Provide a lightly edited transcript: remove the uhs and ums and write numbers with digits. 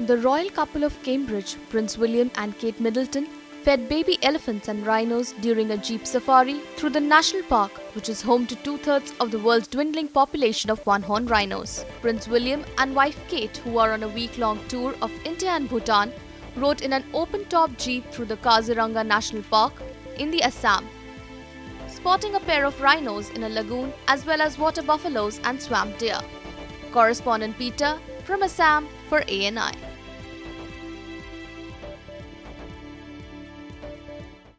The royal couple of Cambridge, Prince William and Kate Middleton, fed baby elephants and rhinos during a jeep safari through the national park, which is home to two-thirds of the world's dwindling population of one-horned rhinos. Prince William and wife Kate, who are on a week-long tour of India and Bhutan, rode in an open-top jeep through the Kaziranga National Park in the Assam, spotting a pair of rhinos in a lagoon as well as water buffaloes and swamp deer. Correspondent Peter from Assam for ANI.